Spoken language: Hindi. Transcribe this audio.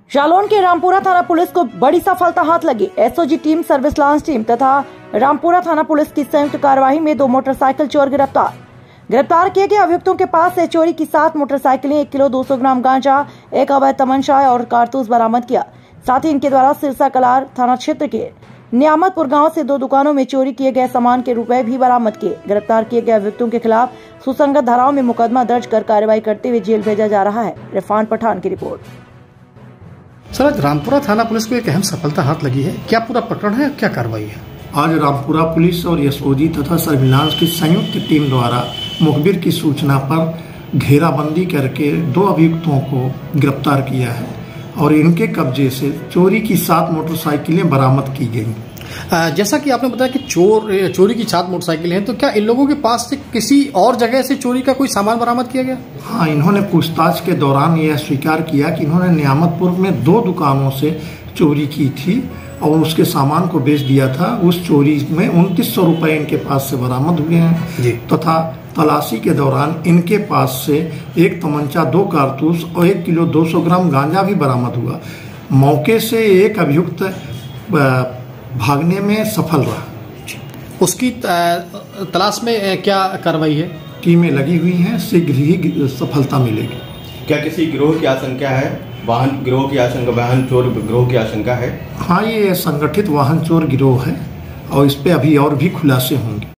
जालौन के रामपुरा थाना पुलिस को बड़ी सफलता हाथ लगी। SOG team, surveillance team तथा रामपुरा थाना पुलिस की संयुक्त कार्रवाई में 2 मोटरसाइकिल चोर गिरफ्तार किए गए। अभियुक्तों के पास से चोरी की 7 मोटरसाइकिलें, 1 किलो 200 ग्राम गांजा, 1 अवैध तमंचा और कारतूस बरामद किया। साथ ही इनके द्वारा सिरसा कलार थाना क्षेत्र के नियामतपुर गांव से 2 दुकानों में चोरी किए गए सामान के रुपए भी बरामद किए। गिरफ्तार किए गए अभियुक्तों के खिलाफ सुसंगत धाराओं में मुकदमा दर्ज कर कार्रवाई करते हुए जेल भेजा जा रहा है। इरफान पठान की रिपोर्ट। सर, आज रामपुरा थाना पुलिस को एक अहम सफलता हाथ लगी है। क्या पूरा प्रकरण है, क्या कार्रवाई है? आज रामपुरा पुलिस और एसओजी तथा सर्विलांस की संयुक्त टीम द्वारा मुखबिर की सूचना पर घेराबंदी करके 2 अभियुक्तों को गिरफ्तार किया है और इनके कब्जे से चोरी की 7 मोटरसाइकिलें बरामद की गई। जैसा कि आपने बताया कि चोरी की 7 मोटरसाइकिल हैं, तो क्या इन लोगों के पास से किसी और जगह से चोरी का कोई सामान बरामद किया गया? हाँ, इन्होंने पूछताछ के दौरान यह स्वीकार किया कि इन्होंने नियामतपुर में 2 दुकानों से चोरी की थी और उसके सामान को बेच दिया था। उस चोरी में 2900 रुपए इनके पास से बरामद हुए हैं तथा तलाशी के दौरान इनके पास से 1 तमंचा, 2 कारतूस और 1 किलो 200 ग्राम गांजा भी बरामद हुआ। मौके से एक अभियुक्त भागने में सफल रहा। उसकी तलाश में क्या कार्रवाई है? टीमें लगी हुई हैं, शीघ्र ही सफलता मिलेगी। क्या किसी गिरोह की आशंका है? वाहन गिरोह की आशंका, वाहन चोर गिरोह की आशंका है? हाँ, ये संगठित वाहन चोर गिरोह है और इस पे अभी और भी खुलासे होंगे।